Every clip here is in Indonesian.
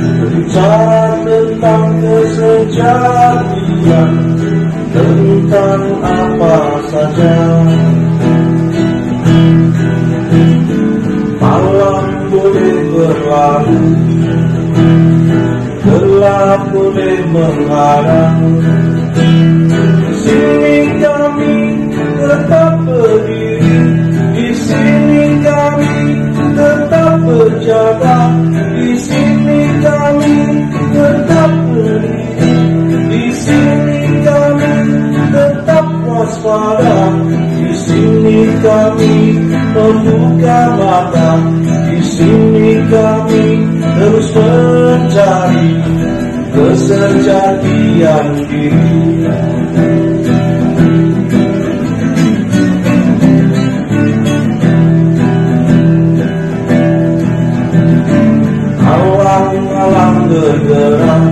Berbicara tentang kesejatian, tentang apa saja. Malam boleh berlalu, gelap boleh menghadang. Di sini kami tetap berdiri, di sini kami tetap berjaga, di sini kami tetap berdiri, di sini kami tetap waspada, di sini kami membuka mata, di sini kami terus mencari kesejatian diri. Alam bergerak,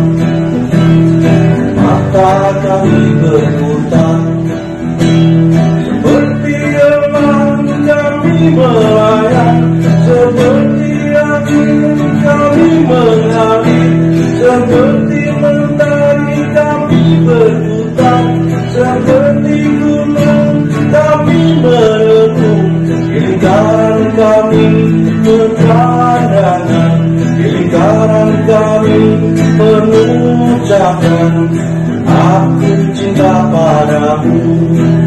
mata kami berputar, seperti elang kami melayang, seperti angin kami mengalir, seperti mentari kami berputar, seperti gunung kami merenung. Lingkaran kami berpandangan, lingkaran kami mengucapkan, aku cinta padamu.